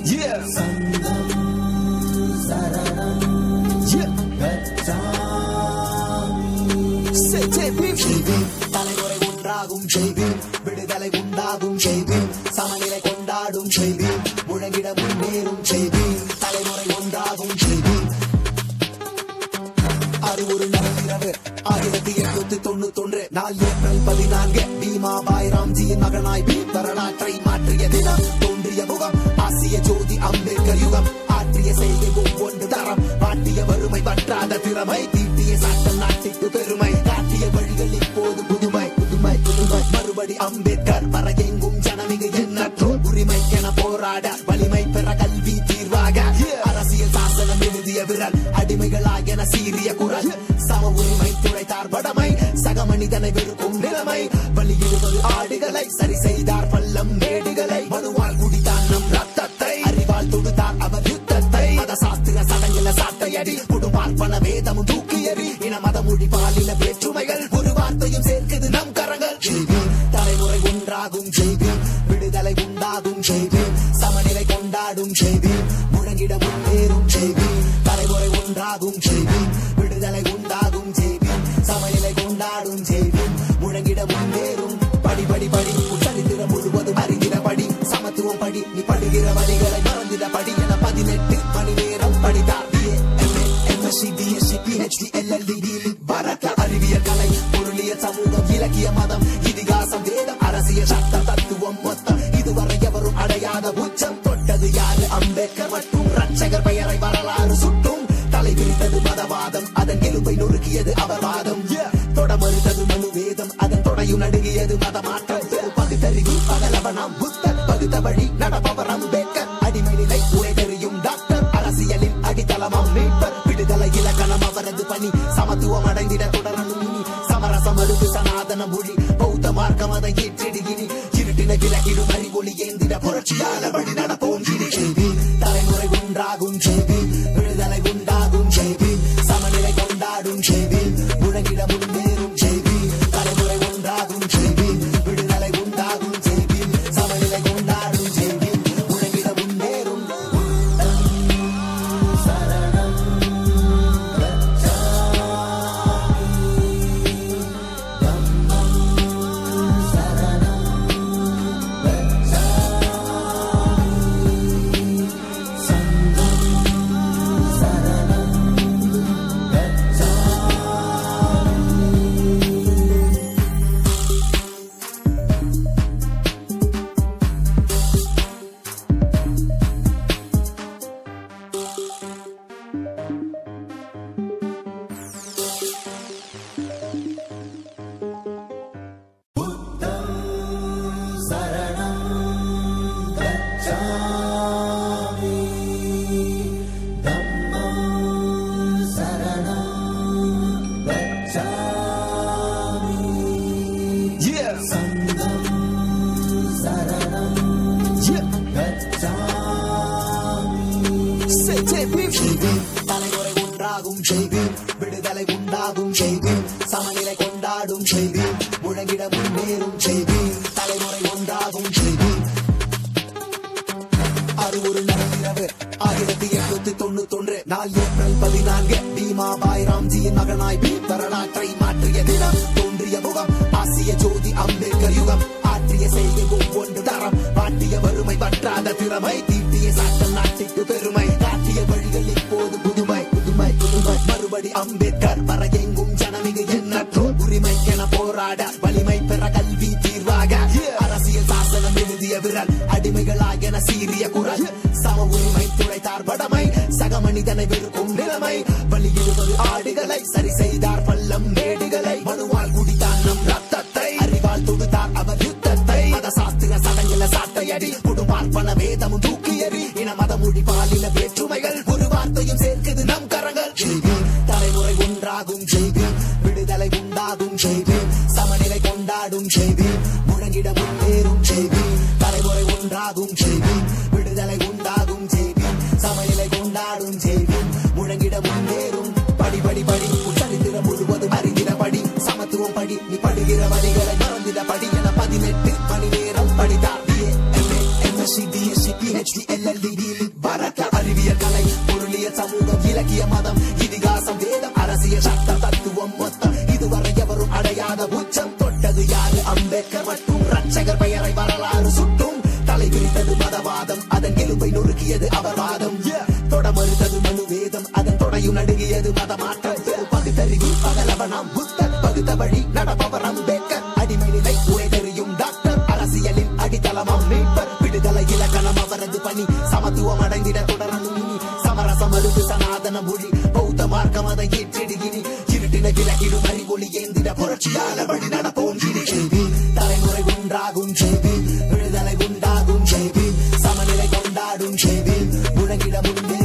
Yeah. Sangam Saranam. Yeah. Gacchami. Say JB. தலைமுறை ஒன்றாகும் JB. விடுதலை உண்டாகும் JB. சமநிலை கொண்டாடும் JB. முழங்கிட முன்னேறும் JB. தலைமுறை ஒன்றாகும் JB. அது ஒரு நவீரவு 1891 நாள் ஏப்ரல் 14 பீமாபாய் ராம்ஜியின் மகனாய் வரலாற்றை மாற்றிய தினம் தோன்றிய முகம் ஆசிய ஜோதி அம்பேத்கர் யுகம் ஆற்றிய செய்கை ஒவ்வொன்று தரம் வாட்டிய வறுமை வற்றாத திறமை தீட்டிய சட்டம் நாட்டிற்கு பெருமை காட்டிய வழிகள் இப்போது புதுமை புதுமை புதுமை மறுபடி அம்பேத்கர் வர எங்கும் ஜனமிகு எண்ணற்றோர் உரிமைக்கென போராட வலிமை பெற கல்வி தீர்வாக அரசியல் சாசனம் எழுதிய விரல் அடிமைகளாகென சீரிய குரல் சம உரிமை துடைத்தார் படமை சக மனிதனை வெறுக்கும் நிலைமை வலியிடுவது ஆடுகளை சரி செய்தார் பள்ளம் மேடுகளை மனுவால் குடித்தார் நம் ரத்தத்தை அறிவால் தொடுத்தார் அவர் யுத்தத்தை மத சாஸ்திர சடங்கில சாட்டையடி குடும்பார்ப்பண வேதமும் தூக்கியறி இன மத மொழி பாலின வேற்றுமைகள் ஒரு வார்த்தையும் சேர்க்குது நம் கரங்கள் தலைமுறை ஒன்றாகும் ஜெய்பி விடுதலை உண்டாகும் ஜெய்பி சமநிலை கொண்டாடும் ஜெய்பி முழங்கிட முன்னேறும் ஜெய்பி தலைமுறை ஒன்றாகும் ஜெய்பி விடுதலை உண்டாகும் ஜெய்பி சமநிலை கொண்டாடும் ஜெய்பி முழங்கிட முன்னேறும் படி படி படி சரித்திர முழுவதும் அறிந்திட படி சமத்துவம் படி நீ படுகிற வழிகளை மறந்திட படி என 18 மணி நேரம் படித்தார் MSc BSc PhD LLD வரக்க அறிவியல் கலை பொருளியல் சமூகம் இலக்கிய மதம் இதிகாசம் வேதம் அரசியல் சட்டம் தத்துவம் மொத்தம் இதுவரை எவரும் அடையாத உச்சம் தொட்டது யாரு அம்பேத்கர் மற்றும் ரட்சகர் பெயரை வரலாறு சுட்டும் தலை விரித்தது மதவாதம் அதன் எலும்பை நொறுக்கியது அவர் வாதம் தொட மறுத்தது மனு வேதம் அதன் தொடையும் நடுங்கியது மத மாற்றம் பகுத்தறிவு பகலவனாம் புத்தர் பகுத்த வழி நடப்பவர் அம்பேத்கர் அடிமை நிலை உரை தெரியும் டாக்டர் அரசியலின் அடித்தளமாம் மீட்பர் விடுதலை இலக்கணம் அவரது பணி சமத்துவம் அடைந்திட தொடரணும் இனி சமரசம் அழுது சனாதன மொழி பௌத்த மார்க்கம் அதை ஏற்றிடு இனி இருட்டினை விலகிடும் அறிவொளி ஏந்திட புரட்சியால வழி நடப்போம் இனி ஜெய்பி தலைமுறை ஒன்றாகும் ஜெய்பி விடுதலை உண்டாகும் ஜெய்பி சமநிலை கொண்டாடும் ஜெய்பி முழங்கிட முன்னேறும் ஜெய்பி தலைமுறை ஒன்றாகும் ஜெய்பி விடுதலை உண்டாகும் ஜெய்பி சமநிலை கொண்டாடும் ஜெய்பி முழங்கிட முன்னேறும் சரணம் தலைமுறை ஒன்றாகும் ஜெய்பி விடுதலை உண்டாகும் ஜெய்பி சமநிலை கொண்டாடும் ஜெய்பி முழங்கிட முன்னேறும் ஜெய்பி தலைமுறை ஒன்றாகும் ஜெய்பி அது ஒரு நவீரவு 1891 நாள் ஏப்ரல் 14 பீமாபாய் ராம்ஜியின் மகனாய் வரலாற்றை மாற்றிய தினம் தோன்றிய முகம் ஆசிய ஜோதி அம்பேத்கர் யுகம் ஆற்றிய செய்கை ஒவ்வொன்று தரம் வாட்டிய வறுமை வற்றாத திறமை தீட்டிய சட்டம் நாட்டிற்கு பெருமை காட்டிய வழிகள் இப்போது புதுமை புதுமை புதுமை மறுபடி அம்பேத்கர் வர எங்கும் ஜனமிகு எண்ணற்றோர் உரிமைக்கென போராட வலிமை பெற கல்வி தீர்வாக அரசியல் சாசனம் எழுதிய விரல் அடிமைகளாகென சீரிய குரல் சம உரிமை துடைத்தார் படமை சக மனிதனை வெறுக்கும் நிலைமை வலியிடுவது ஆடுகளை சரி செய்தார் பள்ளம் மேடுகளை மனுவால் குடித்தார் நம் ரத்தத்தை அறிவால் தொடுத்தார் அவர் யுத்தத்தை மத சாஸ்திர சடங்கில சாட்டையடி குடும்பார்ப்பண வேதமும் தூக்கியறி இன மத மொழி பாலின வேற்றுமைகள் ஒரு வார்த்தையும் சேர்க்குது நம் கரங்கள் ஜெய்பி தலைமுறை ஒன்றாகும் ஜெய்பி விடுதலை உண்டாகும் ஜெய்பி சமநிலை கொண்டாடும் ஜெய்பி முழங்கிட முன்னேறும் ஜெய்பி தலைமுறை ஒன்றாகும் ஜெய்பி விடுதலை உண்டாகும் ஜெய்பி சமநிலை கொண்டாடும் ஜெய்பி முழங்கிட முன்னேறும் படி படி படி சரித்திர முழுவதும் அறிந்திட படி சமத்துவம் படி நீ படுகிற வழிகளை மறந்திட படி என 18 மணி நேரம் படித்தார் MSc BSc PhD LLD வரக்க அறிவியல் கலை பொருளியல் சமூகம் இலக்கிய மதம் இதிகாசம் வேதம் அரசியல் சட்டம் தத்துவம் மொத்தம் இதுவரை எவரும் அடையாத உச்சம் தொட்டது யாரு அம்பேத்கர் மற்றும் ரட்சகர் பெயரை வரலாறு சுட்டும் தலை விரித்தது மதவாதம் அதன் எலும்பை நொறுக்கியது அவர் வாதம் தொட மறுத்தது மனு வேதம் அதன் தொடையும் நடுங்கியது மதமாற்றம் பகுத்தறிவு பகலவனாம் புத்தர் பகுத்த வழி நடப்பவர் அம்பேத்கர் அடிமை நிலை உரை தெரியும் டாக்டர் அரசியலின் அடித்தளமாம் மீட்பர் விடுதலை இலக்கணம் அவரது பணி சமத்துவம் அடைந்திட தொடரணும் இனி சமரசம் மறுத்து சனாதன மொழி பௌத்த மார்க்கம் அதை ஏற்றிடுகினி இருட்டின விலகிடும் அறிவொளி ஏந்திட புரட்சியான வழி நடப்போம் ஜெய்பி தலைமுறை உண்டாகும் ஜெய்பி விடுதலை உண்டாகும் ஜெய்பி சமநிலை கொண்டாடும் ஜெய்பி முழங்கிட முன்பே